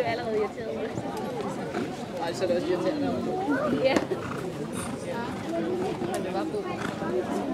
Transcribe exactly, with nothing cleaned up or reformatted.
jeg allerede irriteret ud. Ej, så er det også irriterende. Ja. Men det var god.